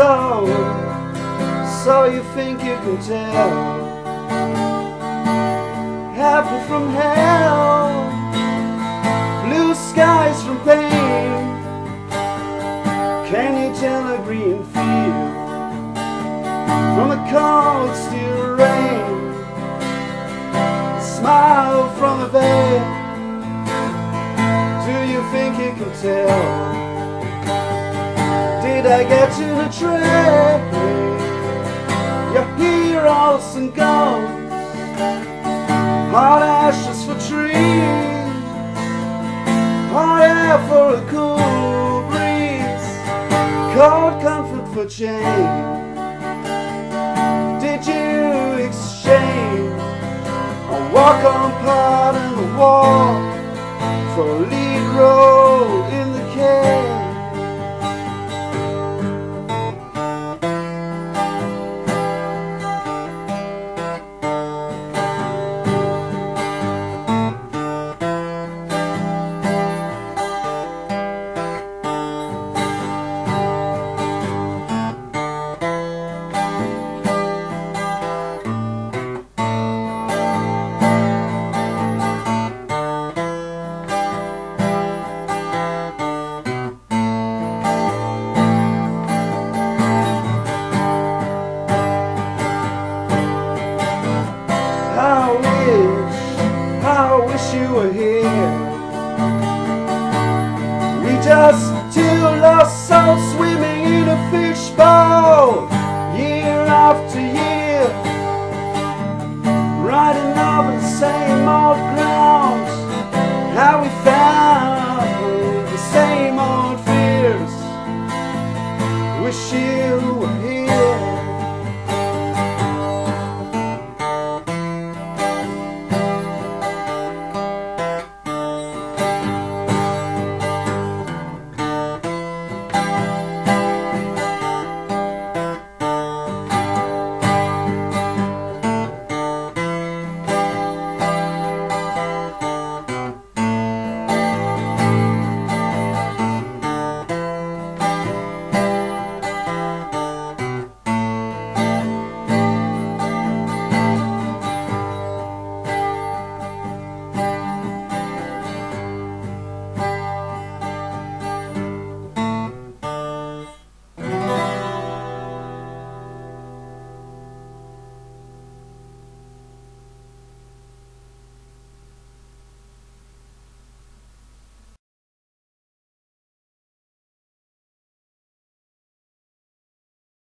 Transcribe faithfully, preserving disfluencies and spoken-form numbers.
soul, so you think you can tell. Heaven from hell, blue skies from pain. Can you tell a green field from a cold steel rain? Smile from a veil, do you think you can tell? Did I get you the train? Your heroes and ghosts, hot ashes for trees, hot air for a cool breeze, cold comfort for change. Did you exchange a walk on part in the wall for a lead role in the cave? I wish you were here. We just two lost souls swimming in a fishbowl, year after year, riding over the same old ground. How we found the same old fears. Wish you were here.